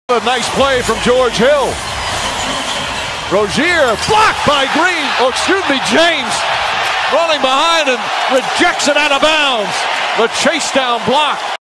A nice play from George Hill. Rozier blocked by Green. Oh, excuse me, James. Running behind and rejects it out of bounds. The chase down block.